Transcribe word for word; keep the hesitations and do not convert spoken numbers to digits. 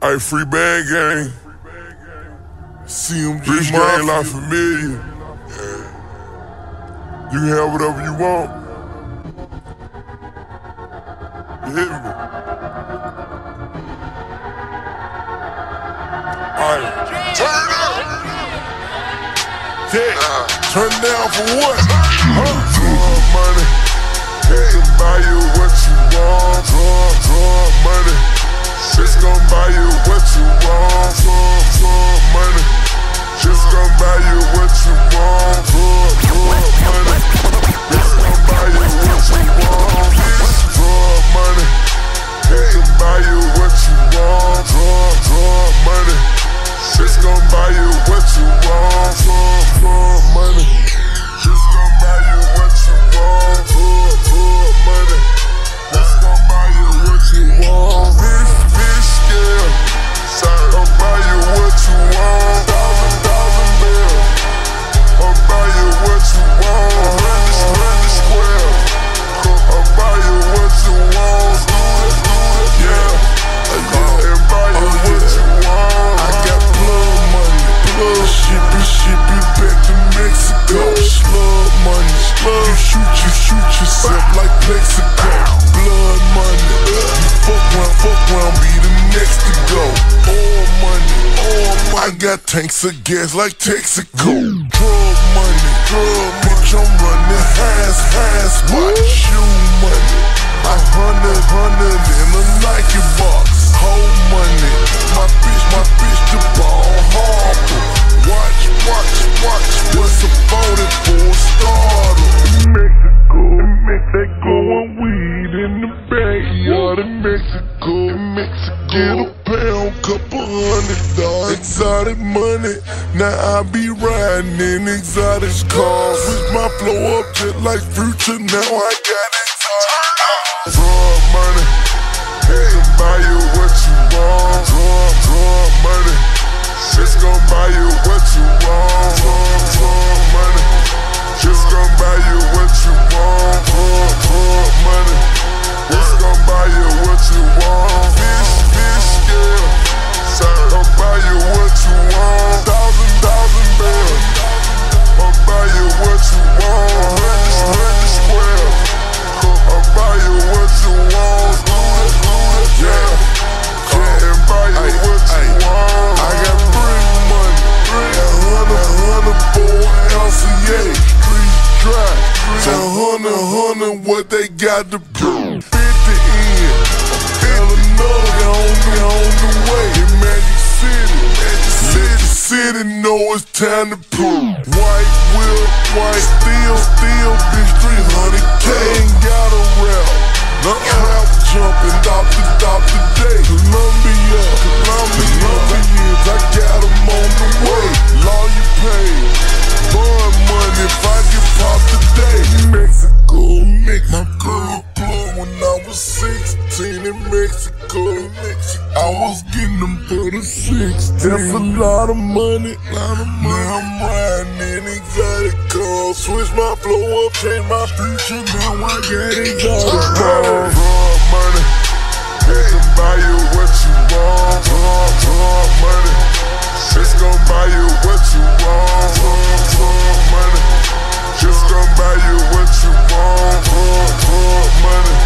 Hey, free band gang. C M G Rich gang like familiar. Yeah. You can have whatever you want. You hit me? Alright. Turn up! Yeah. Uh, Turn down for what? Huh? Drug money. It can buy you what you want. Drug, drug money. Just gon' buy you what you want. Drug, drug money. Just gon' buy you what you want. Drug, drug money. Just gon' buy you what you want. Drug money. It can buy you what you want. Drug, drug money. Just gon' buy you what you want. Drug, drug money. Just gon' buy you what you want. Drug, drug money. Just gon' buy you what you want. Bitch, bitch, scale. I'll buy you what you want. Thousand, thousand bills. I'll buy you what you want. Hundred, hundred square. I'll buy you what you want. Yeah. And buy you what you want. I got blood money. Blood ship it, ship it back to Mexico. Slug money. Slug. You shoot, you shoot yourself like Plexico. Blood money. You fuck round, fuck round, be the next to go. Oil money, oil money. I got tanks of gas like Texaco. Drug money, drug bitch, I'm running hands, hands. Watch shoe money. A hundred, hundred in a Nike box. Whole money. My bitch, my bitch, the ball harbor. Watch, watch, watch. What's a forty-four starter? Mexico, Mexico, and weed in the backyard in Mexico, Mexico. Get a pound, couple hundred dollars. Exotic money, now I be riding in exotic cars. Switch my flow up just like Future, now I got exotic. Drug money, it can buy you what you want. Drug, drug money, just gon' buy you what you want. Drug, drug money, just gon' buy you what you want. Drug, drug money, just gon' buy you what you want. Fish, fish scale, I'll buy you what you want. Thousand, thousand bills, I'll buy you what you want. Hundred, hundred square, I'll buy you what you want. Yeah, yeah, and buy you what you want. I got free money, a hundred, a hundred for an ounce of yay. Street dry, a hundred, a hundred what they got to do. Fifty in, and another on the on the way. In Magic City, Magic City, City know it's time to prove. White wheel, white steel, steel, bitch, three hundred K. Ain't got a rap, no crap jumping, dop to dop today. Columbia, Columbia, years I got them on the way. Law you pay, born money if I get popped today. Mexico, make my girl blow when I was sixteen in Mexico. I was getting them for the sixteen. That's a lot of money, lot of money. Now I'm riding in exotic cars. Switch my flow up, change my future. Now I got exotic cars. Drug money, it can buy you what you want. Drug, drug money, just gon' buy you what you want. Drug, drug money, just gon' buy you what you want. Drug, drug money.